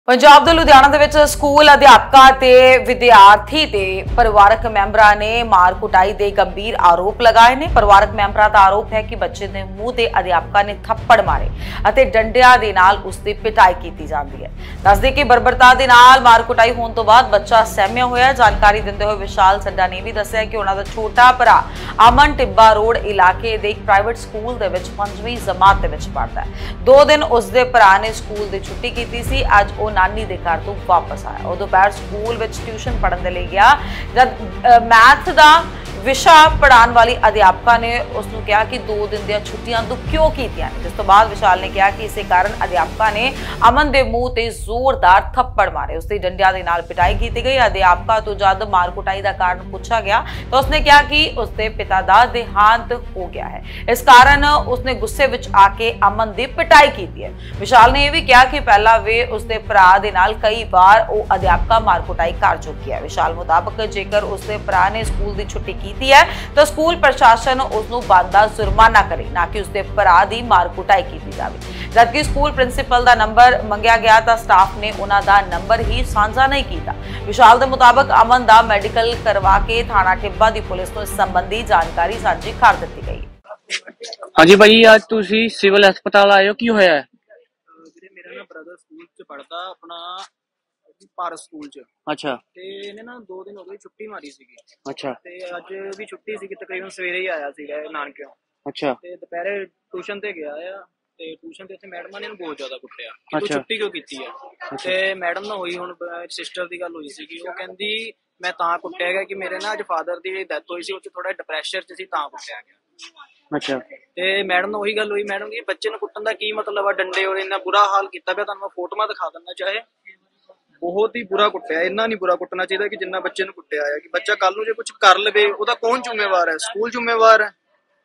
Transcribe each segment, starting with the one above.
पंजाब दे लुधियाना दे विच स्कूल अध्यापका ते विद्यार्थी दे परिवारक मैंबरां ने मार कुटाई दे गंभीर आरोप लगाए ने। परिवारक मैंबरां दा आरोप है कि बच्चे दे मूंह ते अध्यापका ने थप्पड़ मारे अते डंडियां दे नाल उसदी पिटाई कीती जांदी है। दसदे कि बर्बरता दे नाल मार कुटाई होण तों बाद बच्चा सहमिया होया। जानकारी दिंदे होए विशाल सड्डा ने भी दस्सिया कि उन्हां दा छोटा भरा अमन टिब्बा रोड इलाके दे एक प्राइवेट स्कूल दे विच 5वीं जमात दे विच पढ़दा है। 2 दिन उसदे भरा ने स्कूल दी छुट्टी कीती सी। अज नानी दे घर तो वापस आया। वो दोपहर स्कूल विच ट्यूशन पढ़न दे लई गया। जब मैथ दा विशा पढ़ाने वाली अध्यापका ने उसनूं कहा कि 2 दिन दी छुट्टियां तू क्यों कीतियां। जिस तो बाद विशाल ने कहा कि इसे कारण अध्यापका ने अमन दे मुंह ते जोरदार थप्पड़ मारे। उसकी डंडियां दे नाल पिटाई की गई। अध्यापका तो जब मार कुटाई का कारण पूछा गया तो उसने कहा कि उसके पिता का देहांत हो गया है, इस कारण उसने गुस्से विच आके अमन की पिटाई की है। विशाल ने यह भी कहा कि पहला वे उसके भरा दे नाल कई बार वो अध्यापका मार कुटाई कर चुकी है। विशाल मुताबिक जेकर उसके भरा ने स्कूल की छुट्टी की है तो स्कूल प्रशासन उसनूं बनदा जुर्माना करे, ना कि उसके भरा दी मार कुटाई की जाए। जबकि स्कूल प्रिंसीपल का नंबर मंगया गया तो स्टाफ ने उन्हां दा नंबर ही साझा नहीं किया। विशाल के मुताबिक अमन का मैडिकल करवा के थाना टिब्बा की पुलिस को इस संबंधी जानकारी साझी कर दी गई। हाँ जी भाई, आज तुसी सिविल हस्पताल आए हो, की होया है? मेरा ना ब्रदर स्कूल च पढ़दा अपना पारस स्कूल च। अच्छा। ते इहने ना 2 दिन हो गए छुट्टी मारी सीगी। अच्छा। ते अज भी छुट्टी सीगी, तकरीबन सवेरे ही आया सीगा नानकियों। अच्छा। ते दोपहरे ट्यूशन ते गया आ ते ट्यूशन ते मैडम ने बहुत ज्यादा कुੱਟਿਆ कि तू अच्छा। छुट्टी क्यों कीती है। अच्छा। ते मैडम ना होई हुण सिस्टर दी गल होई सीगी। वो कहंदी मैं तां कुੱਟਿਆ गया कि मेरे ना अज फादर दी डेथ होई सी, उच थोड़ा डिप्रेशन च सी, तां कुੱਟਿਆ गया। अच्छा। ਤੇ ਮੈਡਮ ਨੂੰ ਉਹੀ ਗੱਲ ਹੋਈ। ਮੈਡਮ ਜੀ ਬੱਚੇ ਨੂੰ ਕੁੱਟਣ ਦਾ ਕੀ ਮਤਲਬ ਆ, ਡੰਡੇ ਔਰ ਇੰਨਾ ਬੁਰਾ ਹਾਲ ਕੀਤਾ ਪਿਆ। ਤੁਹਾਨੂੰ ਮੈਂ ਫੋਟੋਆਂ ਦਿਖਾ ਦਿੰਦਾ ਚਾਹੇ। ਬਹੁਤ ਹੀ ਬੁਰਾ ਕੁੱਟਿਆ। ਇੰਨਾ ਨਹੀਂ ਬੁਰਾ ਕੁੱਟਣਾ ਚਾਹੀਦਾ ਕਿ ਜਿੰਨਾ ਬੱਚੇ ਨੂੰ ਕੁੱਟਿਆ ਹੈ। ਕਿ ਬੱਚਾ ਕੱਲ ਨੂੰ ਜੇ ਕੁਝ ਕਰ ਲਵੇ ਉਹਦਾ ਕੌਣ ਜ਼ਿੰਮੇਵਾਰ ਹੈ? ਸਕੂਲ ਜ਼ਿੰਮੇਵਾਰ ਹੈ।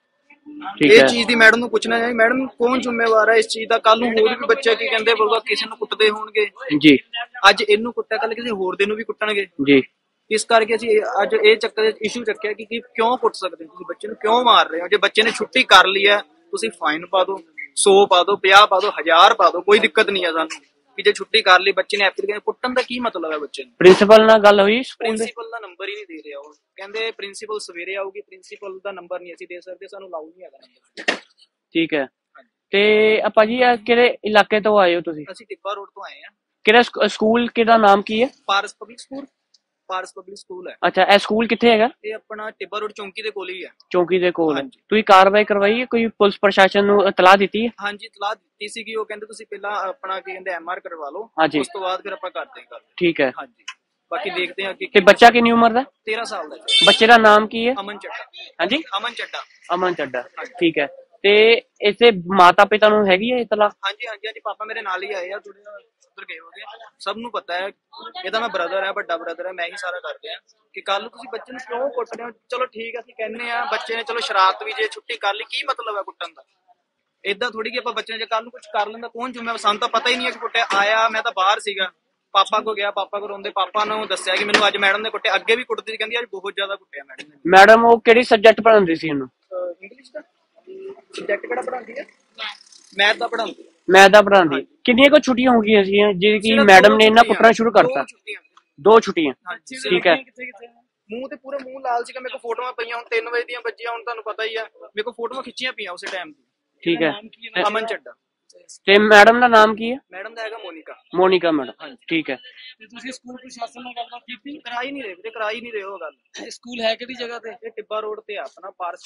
ਇਹ ਚੀਜ਼ ਦੀ ਮੈਡਮ ਨੂੰ ਪੁੱਛਣਾ ਚਾਹੀਦਾ, ਮੈਡਮ ਕੌਣ ਜ਼ਿੰਮੇਵਾਰ ਹੈ ਇਸ ਚੀਜ਼ ਦਾ? ਕੱਲ ਨੂੰ ਹੋਰ ਵੀ ਬੱਚੇ ਕੀ ਕਹਿੰਦੇ ਬੋਲਦਾ ਕਿਸੇ ਨੂੰ ਕੁੱਟਦੇ ਹੋਣਗੇ ਜੀ। ਅੱਜ ਇਹਨੂੰ ਕੁੱਟਿਆ, ਕੱਲ ਕਿਸੇ ਹੋਰ ਦੇ ਨੂੰ ਵੀ ਕੁੱਟਣਗੇ ਜੀ। ਇਸ ਕਰਕੇ ਅਸੀਂ ਅੱਜ ਇਹ ਚੱਕਰ ਇਸ਼ੂ ਚੱਕਿਆ ਕਿ ਕਿਉਂ ਕੁੱਟ ਸਕਦੇ ਹੋ ਤੁਸੀਂ ਬੱਚੇ ਨੂੰ, ਕਿਉਂ ਮਾਰ ਰਹੇ ਹੋ? ਜੇ ਬੱਚੇ ਨੇ ਛੁੱਟੀ ਕਰ ਲਈ ਹੈ ਤੁਸੀਂ ਫਾਈਨ ਪਾ ਦਿਓ, 100 ਪਾ ਦਿਓ, 50 ਪਾ ਦਿਓ, 1000 ਪਾ ਦਿਓ, ਕੋਈ ਦਿੱਕਤ ਨਹੀਂ ਹੈ ਸਾਨੂੰ। ਕਿ ਜੇ ਛੁੱਟੀ ਕਰ ਲਈ ਬੱਚੇ ਨੇ ਐਪਲੀਕੇਸ਼ਨ, ਕੁੱਟਣ ਦਾ ਕੀ ਮਤਲਬ ਹੈ ਬੱਚੇ ਨੂੰ? ਪ੍ਰਿੰਸੀਪਲ ਨਾਲ ਗੱਲ ਹੋਈ? ਪ੍ਰਿੰਸੀਪਲ ਦਾ ਨੰਬਰ ਹੀ ਨਹੀਂ ਦੇ ਰਿਹਾ। ਉਹ ਕਹਿੰਦੇ ਪ੍ਰਿੰਸੀਪਲ ਸਵੇਰੇ ਆਊਗੀ, ਪ੍ਰਿੰਸੀਪਲ ਦਾ ਨੰਬਰ ਨਹੀਂ ਅਸੀਂ ਦੇ ਸਕਦੇ, ਸਾਨੂੰ ਲਾਉ ਨਹੀਂ ਹੈਗਾ ਨੰਬਰ। ਠੀਕ ਹੈ। ਤੇ ਆਪਾਂ ਜੀ ਕਿਹੜੇ ਇਲਾਕੇ ਤੋਂ ਆਏ ਹੋ ਤੁਸੀਂ? ਅਸੀਂ ਟਿੱਬਾ ਰੋਡ ਤੋਂ ਆਏ ਆ। ਕਿਹੜਾ ਸਕੂਲ, ਕਿਹਦਾ ਨਾਮ ਕੀ ਹੈ? Paras public school. Paras public school ਹੈ। ਅੱਛਾ, ਇਹ ਸਕੂਲ ਕਿੱਥੇ ਹੈਗਾ? ਇਹ ਆਪਣਾ ਟਿੱਬਾ ਰੋਡ ਚੌਂਕੀ ਦੇ ਕੋਲ ਹੀ ਹੈ। ਚੌਂਕੀ ਦੇ ਕੋਲ। ਤੁਸੀਂ ਕਾਰਵਾਈ ਕਰਵਾਈ ਹੈ? ਕੋਈ ਪੁਲਿਸ ਪ੍ਰਸ਼ਾਸਨ ਨੂੰ ਇਤਲਾਹ ਦਿੱਤੀ ਹੈ? ਹਾਂਜੀ, ਇਤਲਾਹ ਦਿੱਤੀ ਸੀਗੀ। ਉਹ ਕਹਿੰਦੇ ਤੁਸੀਂ ਪਹਿਲਾਂ ਆਪਣਾ ਕੀ ਕਹਿੰਦੇ MR ਕਰਵਾ ਲਓ, ਉਸ ਤੋਂ ਬਾਅਦ ਫਿਰ ਆਪਾਂ ਕਰਦੇ ਹਾਂ ਗੱਲ। ਠੀਕ ਹੈ। ਹਾਂਜੀ, ਬਾਕੀ ਦੇਖਦੇ ਹਾਂ ਕਿ। ਤੇ ਬੱਚਾ ਕਿੰਨੀ ਉਮਰ ਦਾ? 13 ਸਾਲ ਦਾ। ਬੱਚੇ ਦਾ ਨਾਮ ਕੀ ਹੈ? ਅਮਨ ਚੱਡਾ। ਹਾਂਜੀ, ਅਮਨ ਚੱਡਾ। ਅਮਨ ਚੱਡਾ। ਠੀਕ ਹੈ। ਤੇ ਇਸੇ ਮਾਤਾ ਪਿਤਾ ਨੂੰ ਹੈਗੀ ਹੈ ਇਤਲਾਹ? ਹਾਂਜੀ ਹਾਂਜੀ ਹਾਂਜੀ, ਪਾਪਾ ਮੇਰੇ ਨਾਲ ਹੀ ਆਏ ਆ, ਥੋੜੇ ਉਧਰ ਗਏ ਹੋਗੇ। ਸਭ ਨੂੰ ਪਤਾ ਹੈ ਇਹਦਾ ਮੈਂ ਬ੍ਰਦਰ ਹੈ, ਵੱਡਾ ਬ੍ਰਦਰ ਹੈ, ਮੈਂ ਹੀ ਸਾਰਾ ਕਰਦੇ ਆ। ਕਿ ਕੱਲ ਨੂੰ ਤੁਸੀਂ ਬੱਚੇ ਨੂੰ ਕਿਉਂ ਕੁੱਟ ਰਹੇ ਹੋ? ਚਲੋ ਠੀਕ, ਅਸੀਂ ਕਹਿੰਦੇ ਆ ਬੱਚੇ ਨੇ ਚਲੋ ਸ਼ਰਾਰਤ ਵੀ ਜੇ ਛੁੱਟੀ ਕਰ ਲਈ, ਕੀ ਮਤਲਬ ਹੈ ਕੁੱਟਣ ਦਾ? ਏਦਾਂ ਥੋੜੀ ਕਿ ਆਪਾਂ ਬੱਚੇ ਨੇ ਜੇ ਕੱਲ ਨੂੰ ਕੁਝ ਕਰ ਲੈਂਦਾ ਕੌਣ ਜ਼ਿੰਮੇਵਾਰ? ਸਾਨੂੰ ਤਾਂ ਪਤਾ ਹੀ ਨਹੀਂ ਹੈ ਕਿ ਕੁੱਟਿਆ। ਆਇਆ ਮੈਂ ਤਾਂ ਬਾਹਰ ਸੀਗਾ, ਪਾਪਾ ਕੋ ਗਿਆ, ਪਾਪਾ ਕੋ ਰੋਂਦੇ, ਪਾਪਾ ਨੂੰ ਦੱਸਿਆ ਕਿ ਮੈਨੂੰ ਅੱਜ ਮੈਡਮ ਨੇ ਕੁੱਟਿਆ। ਅੱਗੇ ਵੀ ਕੁੱਟਦੀ ਸੀ, ਕਹਿੰਦੀ ਅੱਜ ਬਹੁਤ ਜ਼ਿਆਦਾ ਕੁੱਟਿਆ ਮੈਡਮ ਨੇ। ਮੈਡਮ ਉਹ ਕਿਹੜੀ ਸਬਜੈਕਟ ਪੜ੍ਹਾਉਂਦੀ ਸੀ ਉਹਨੂੰ? ਇੰਗਲਿਸ਼ ਦਾ। ਸਬਜੈਕਟ ਕਿਹੜਾ ਪੜ੍ਹਾਉਂਦੀ ਹੈ? ਮੈਥ ਦਾ ਪੜ੍ਹਾਉਂਦੀ ਹੈ। ਮੈਥ ਦਾ ਪੜ੍ਹਾਉਂਦੀ। ਕਿੰਨੀਆਂ ਕੁ ਛੁੱਟੀਆਂ ਹੋ ਗਈਆਂ ਸੀ ਜਿਹੜੀ ਕਿ ਮੈਡਮ ਨੇ ਇਹਨਾਂ ਕੁੱਟਣਾ ਸ਼ੁਰੂ ਕਰਤਾ? 2 ਛੁੱਟੀਆਂ। ਠੀਕ ਹੈ। ਮੂੰਹ ਤੇ ਪੂਰਾ ਮੂੰਹ ਲਾਲ ਸੀਗਾ। ਮੇਰੇ ਕੋਲ ਫੋਟੋਆਂ ਪਈਆਂ, ਹੁਣ 3 ਵਜੇ ਦੀਆਂ ਬੱਜੀਆਂ, ਹੁਣ ਤੁਹਾਨੂੰ ਪਤਾ ਹੀ ਆ। ਮੇਰੇ ਕੋਲ ਫੋਟੋਆਂ ਖਿੱਚੀਆਂ ਪਈਆਂ ਉਸੇ ਟਾਈਮ ਦੀ। ਠੀਕ ਹੈ। ਅਮਨ ਚੱਡਾ। ਤੇ ਮੈਡਮ ਦਾ ਨਾਮ ਕੀ ਹੈ? ਮੈਡਮ ਦਾ ਹੈਗਾ ਮੋਨਿਕਾ। ਮੋਨਿਕਾ ਮੈਡਮ। ਠੀਕ ਹੈ। ਤੇ ਤੁਸੀਂ ਸਕੂਲ ਪ੍ਰਸ਼ਾਸਨ ਨਾਲ ਗੱਲਬਾਤ ਕੀਤੀ? ਕਰਾਈ ਨਹੀਂ ਰਹੇ, ਕਰਾਈ ਨਹੀਂ ਰਹੇ ਉਹ ਗੱਲ। ਸਕੂਲ ਹੈ ਕਿਹੜੀ ਜਗ੍ਹਾ ਤੇ? ਇਹ ਟਿੱਬਾ ਰੋਡ ਤੇ ਆ ਆਪਣਾ ਪਾਰਸ